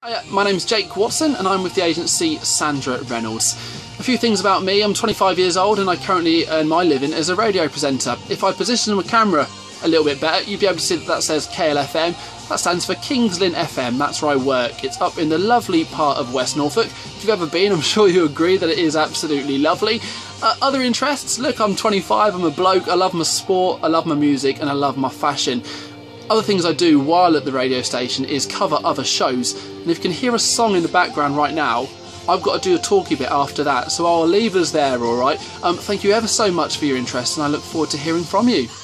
Hi, my name's Jake Watson and I'm with the agency Sandra Reynolds. A few things about me: I'm 25 years old and I currently earn my living as a radio presenter. If I position my camera a little bit better, you'd be able to see that says KLFM. That stands for Kings Lynn FM, that's where I work. It's up in the lovely part of West Norfolk. If you've ever been, I'm sure you agree that it is absolutely lovely. Other interests: look, I'm 25, I'm a bloke, I love my sport, I love my music and I love my fashion. Other things I do while at the radio station is cover other shows, and if you can hear a song in the background right now, I've got to do a talky bit after that, so I'll leave us there, alright? Thank you ever so much for your interest and I look forward to hearing from you.